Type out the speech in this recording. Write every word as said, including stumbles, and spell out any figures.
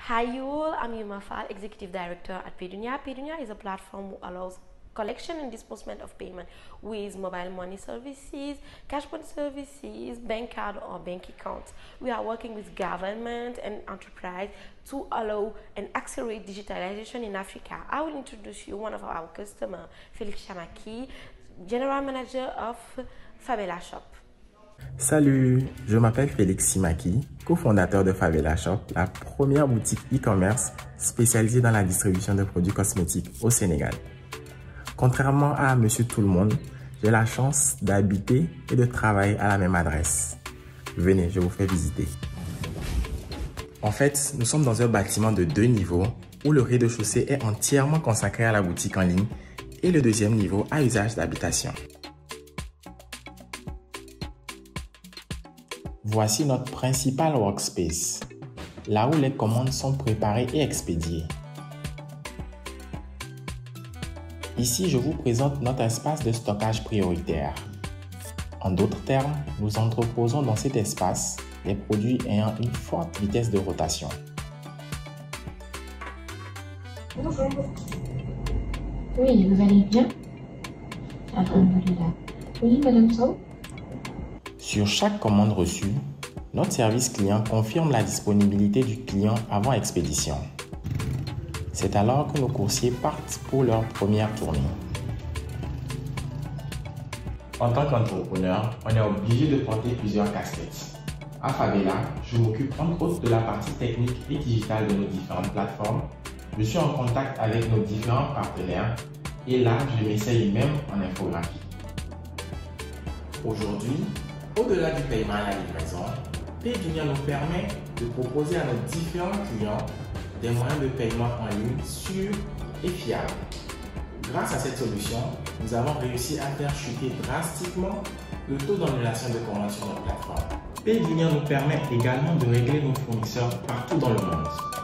Hi Yul, I'm Yuma Fall, Executive Director at PayDunia. PayDunia is a platform that allows collection and disbursement of payment with mobile money services, cash point services, bank card or bank accounts. We are working with government and enterprise to allow and accelerate digitalization in Africa. I will introduce you one of our customers, Felix Chamaki, General Manager of Favela Shop. Salut, je m'appelle Félix Simaki, cofondateur de Favela Shop, la première boutique e-commerce spécialisée dans la distribution de produits cosmétiques au Sénégal. Contrairement à Monsieur Tout-le-Monde, j'ai la chance d'habiter et de travailler à la même adresse. Venez, je vous fais visiter. En fait, nous sommes dans un bâtiment de deux niveaux où le rez-de-chaussée est entièrement consacré à la boutique en ligne et le deuxième niveau à usage d'habitation. Voici notre principal workspace, là où les commandes sont préparées et expédiées. Ici, je vous présente notre espace de stockage prioritaire. En d'autres termes, nous entreposons dans cet espace les produits ayant une forte vitesse de rotation. Bonjour. Oui, vous allez bien? Alhamdulillah. Oui, Madame So. Sur chaque commande reçue, notre service client confirme la disponibilité du client avant expédition. C'est alors que nos coursiers partent pour leur première tournée. En tant qu'entrepreneur, on est obligé de porter plusieurs casquettes. À Favela, je m'occupe entre autres de la partie technique et digitale de nos différentes plateformes. Je suis en contact avec nos différents partenaires et là, je m'essaye même en infographie. Aujourd'hui, au-delà du paiement à la livraison, PayDunia nous permet de proposer à nos différents clients des moyens de paiement en ligne sûrs et fiables. Grâce à cette solution, nous avons réussi à faire chuter drastiquement le taux d'annulation de commandes sur notre plateforme. PayDunia nous permet également de régler nos fournisseurs partout dans le monde.